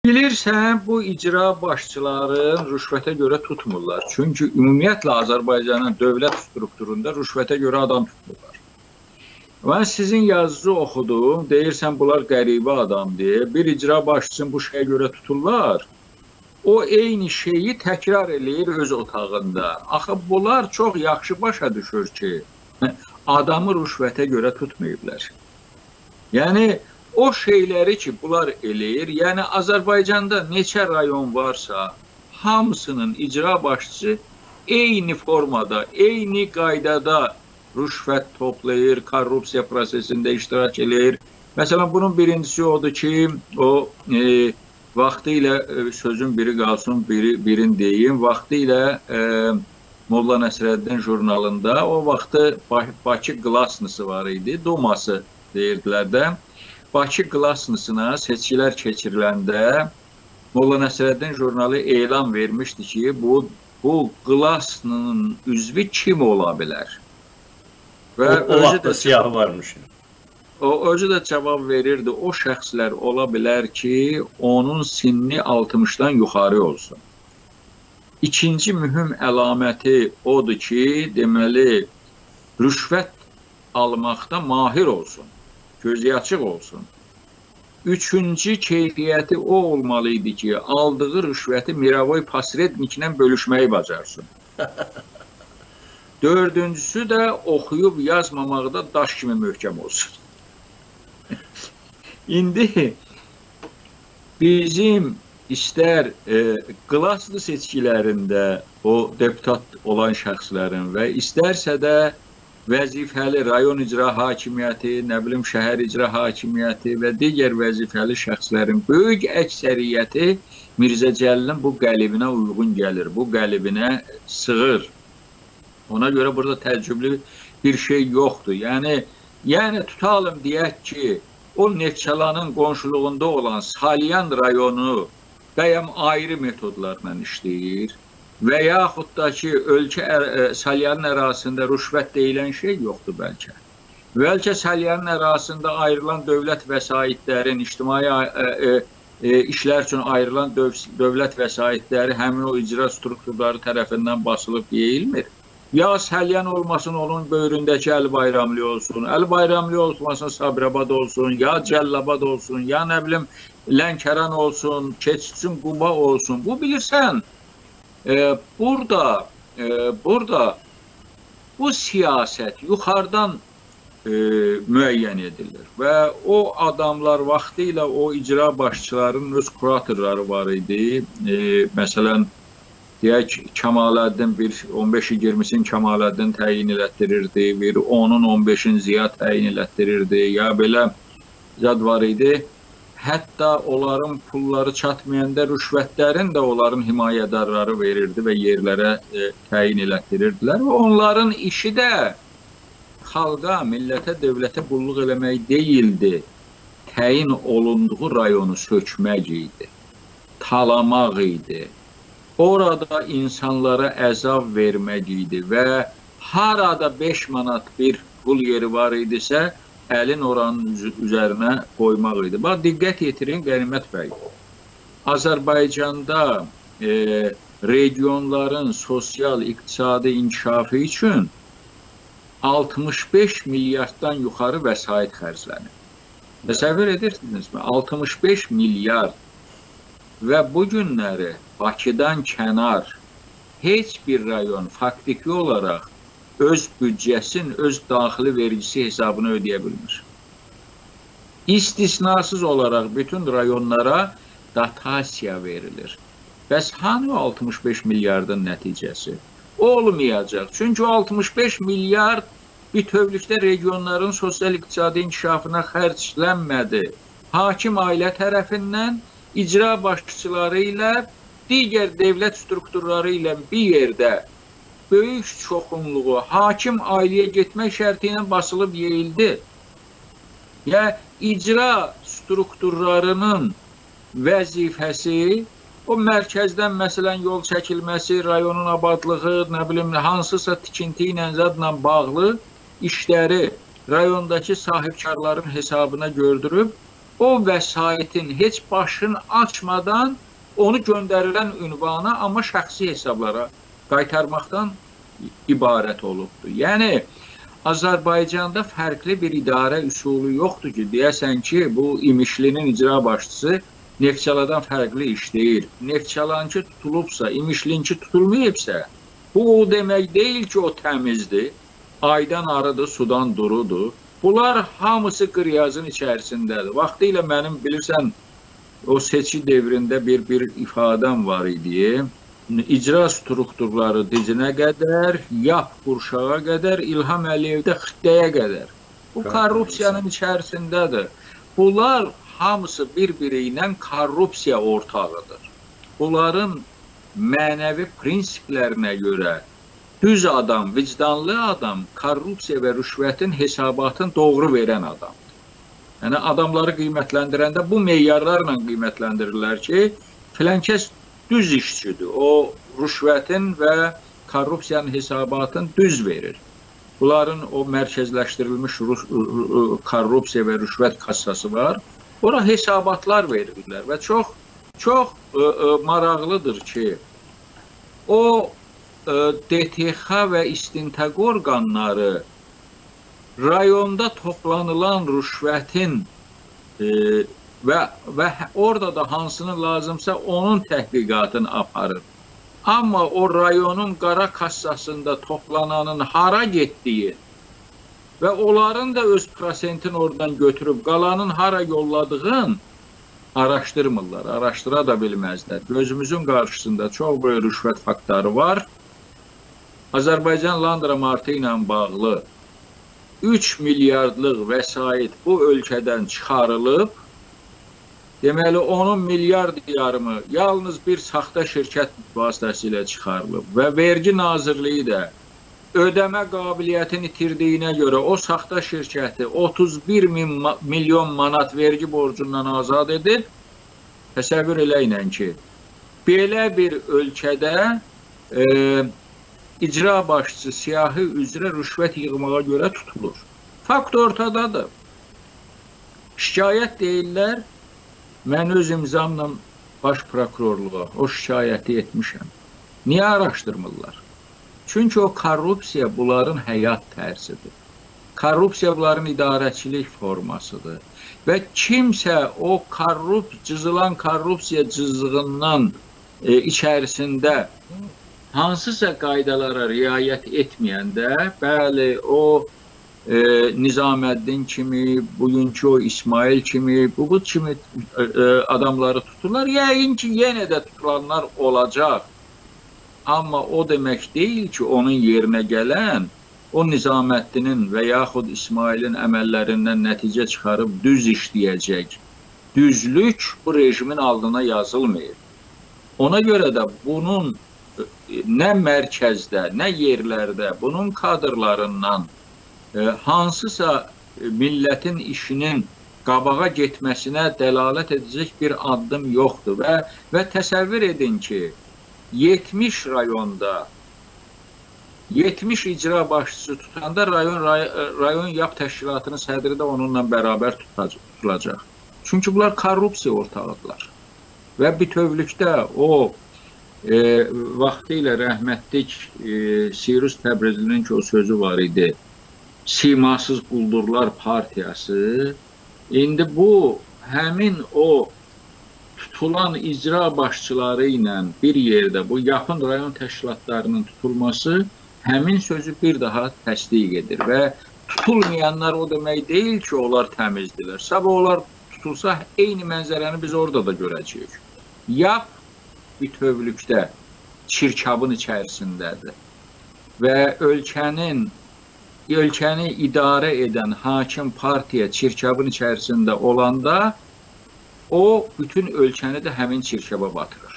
Bilirsən, bu icra başçıların rüşvətə görə tutmurlar. Çünki ümumiyyətlə Azərbaycanın dövlət strukturunda rüşvətə görə adam tutmurlar. Mən sizin yazınızı oxudum, deyirsən bunlar qəribə adam deyə. Bir icra başçısını bu şeyə görə tuturlar. O eyni şeyi təkrar eləyir öz otağında. Axı bunlar çox yaxşı başa düşür ki, adamı rüşvətə görə tutmayıblar. Yəni, o şeyləri ki, bunlar eləyir, yəni Azərbaycanda neçə rayon varsa, hamısının icra başçısı eyni formada, eyni qaydada rüşvət toplayır, korrupsiya prosesində iştirak eləyir. Məsələn, bunun birincisi odur ki, o vaxtı ilə sözün biri qalsın, birini deyim, vaxtı ilə Molla Nəsrəddin jurnalında o vaxtı Bakı Glasnısı var idi, Duması deyirdilər də. Bakı Glasnısına seçkilər keçiriləndə Molla Nəsrəddin jurnalı elan vermişdi ki, bu Glasnının üzvü kim ola bilər? O vaxtda siyahı varmış. O özü də cavab verirdi, o şəxslər ola bilər ki, onun sinni 60-dan yuxarı olsun. İkinci mühüm əlaməti odur ki, deməli, rüşvət almaqda mahir olsun. Gözü açıq olsun. Üçüncü keyfiyyəti o olmalıydı ki, aldığı rüşvəti Miravoy Pasredniklə bölüşməyi bacarsın. Dördüncüsü də oxuyub yazmamaqda daş kimi möhkəm olsun. İndi bizim istər Glaslı seçkilərində o deputat olan şəxslərin və istərsə də vəzifəli rayon icra hakimiyyəti, nə bilim şəhər icra hakimiyyəti və digər vəzifəli şəxslərin böyük əksəriyyəti Mirzə Cəlilin bu qəlibinə uyğun gəlir, bu qəlibinə sığır. Ona görə burada təəccüblü bir şey yoxdur. Yəni tutalım deyək ki, o Neftçalanın qonşuluğunda olan Salyan rayonu bəyəm ayrı metodlarla işləyir. Və yaxud da ki, ölkə Salyanın ərazisində rüşvət deyilən şey yoxdur bəlkə. Bəlkə Salyanın ərazisində ayrılan dövlət vəsaitlərin, ictimai işlər üçün ayrılan dövlət vəsaitləri həmin o icra strukturları tərəfindən basılıb deyilmir. Ya Salyan olmasın, onun böyründəki Əli Bayramlı olsun, Əli Bayramlı olmasın, Sabirabad olsun, ya Cəllabad olsun, ya nə bilim Lənkəran olsun, Keçsin Quba olsun. Bu bilirsən, burada bu siyasət yuxarıdan müəyyən edilir və o adamlar vaxtı ilə o icra başçılarının öz kuratorları var idi. Məsələn, deyək, Kəmaləddin 15-20-sin Kəmaləddin təyin elətdirirdi, bir 10-un 15-in Ziyad təyin elətdirirdi, ya belə zad var idi. Hətta onların pulları çatmayanda rüşvətlərin də onların himayədarları verirdi və yerlərə təyin elətdirirdilər. Və onların işi də xalqa, millətə, dövlətə qulluq eləmək deyildi. Təyin olunduğu rayonu sökmək idi, talamaq idi. Orada insanlara əzab vermək idi və harada 5 manat bir pul yeri var idisə, əlin oranın üzərinə qoymaq idi. Bax, diqqət yetirin, Qənimət bəy. Azərbaycanda regionların sosial, iqtisadi inkişafı üçün 65 milyarddan yuxarı vəsait xərclənir. Təsəvvür edirsinizmi? 65 milyard. Və bu günləri Bakıdan kənar heç bir rayon faktiki olaraq öz büdcəsinin, öz daxili vergisi hesabını ödəyə bilmir. İstisnasız olaraq bütün rayonlara dotasiya verilir. Bəs hanı 65 milyardın nəticəsi? Olmayacaq. Çünki 65 milyard bütövlükdə regionların sosial-iqtisadi inkişafına xərclənmədi. Hakim ailə tərəfindən icra başçıları ilə, digər dövlət strukturları ilə bir yerdə böyük çoxunluğu hakim ailəyə getmək şərti ilə basılıb yeyildi. Ya icra strukturlarının vəzifəsi o mərkəzdən məsələn yol çəkilməsi, rayonun abadlığı, nə bilim hansısa tikinti ilə zadla bağlı işləri rayondakı sahibkarların hesabına gördürüb o vəsaitin heç başını açmadan onu göndərilən ünvana, amma şəxsi hesablara qaytarmaqdan ibarət olubdur. Yəni, Azərbaycanda fərqli bir idarə üsulu yoxdur ki, deyəsən ki, bu İmişlinin icra başçısı Neftçaladan fərqli iş deyil. Neftçalankı tutulubsa, İmişlinki tutulmayıbsa, bu o demək deyil ki, o təmizdir, aydan arıdır, sudan durudur. Bunlar hamısı qıryazın içərisindədir. Vaxtilə mənim bilirsən, o seçki devrində bir ifadəm var idi. İcra strukturları dizinə qədər, yap qurşağa qədər, İlham Əliyevdə xittəyə qədər. Bu korrupsiyanın içərisindədir. Bunlar hamısı bir-biri ilə korrupsiya ortağıdır. Bunların mənəvi prinsiplərinə görə düz adam, vicdanlı adam, korrupsiya və rüşvətin hesabatını doğru verən adamdır. Yəni, adamları qiymətləndirəndə bu meyarlarla qiymətləndirirlər ki, filankəs düz işçidir. O, rüşvətin və korrupsiyanın hesabatını düz verir. Bunların o mərkəzləşdirilmiş korrupsiya və rüşvət kassası var. Ora hesabatlar verirlər və çox maraqlıdır ki, o DTX və istintaq orqanları rayonda toplanılan rüşvətin və orada da hansının lazımsa onun təhqiqatını aparır. Amma o rayonun qara kassasında toplananın hara getdiyi və onların da öz prosentini oradan götürüb qalanın hara yolladığın araşdırmırlar, araşdıra da bilməzlər. Gözümüzün qarşısında çox böyük rüşvət faktları var. Azərbaycan landramartı ilə bağlı 3 milyardlıq vəsait bu ölkədən çıxarılıb. Deməli, onun milyard yarımı yalnız bir saxta şirkət vasitəsilə çıxarılıb və Vergi Nazirliyi də ödəmə qabiliyyətini itirdiyinə görə o saxta şirkəti 31 milyon manat vergi borcundan azad edib. Təsəvvür eləyin ki, belə bir ölkədə icra başçısı siyahı üzrə rüşvət yığmağa görə tutulur. Fakt ortadadır. Şikayət deyirlər. Mən öz imzamla baş prokurorluğa o şikayəti etmişəm. Niyə araşdırmırlar? Çünki o korrupsiya bunların həyat tərzidir. Korrupsiya bunların idarəçilik formasıdır. Və kimsə o cızılan korrupsiya cızığından içərisində hansısa qaydalara riayət etməyəndə, bəli, o Nizaməddin kimi, bugünkü o İsmail kimi, bu kimi adamları tuturlar. Yəqin ki, yenə də tutulanlar olacaq. Amma o demək deyil ki, onun yerinə gələn o Nizaməddinin və yaxud İsmailin əməllərindən nəticə çıxarıb düz işləyəcək. Düzlük bu rejimin aldına yazılmır. Ona görə də bunun nə mərkəzdə, nə yerlərdə, bunun kadrlarından hansısa millətin işinin qabağa getməsinə dəlalət edəcək bir addım yoxdur. Və təsəvvür edin ki, 70 rayonda 70 icra başçısı tutanda rayon yap təşkilatının sədri də onunla bərabər tutulacaq. Çünki bunlar korrupsiya ortağıdırlar. Və bütövlükdə o vaxtilə rəhmətlik Sirus Təbrizlinin ki o sözü var idi. Simasız Quldurlar Partiyası. İndi bu həmin o tutulan icra başçıları ilə bir yerdə bu yaxın rayon təşkilatlarının tutulması həmin sözü bir daha təsdiq edir və tutulmayanlar o demək deyil ki, onlar təmizdirlər. Sabah onlar tutulsa eyni mənzərəni biz orada da görəcəyik. Yap bütövlükdə çirkabın içərisindədir və ölkəni idarə edən hakim partiya çirkabın içərisində olanda o bütün ölkəni də həmin çirkaba batırır.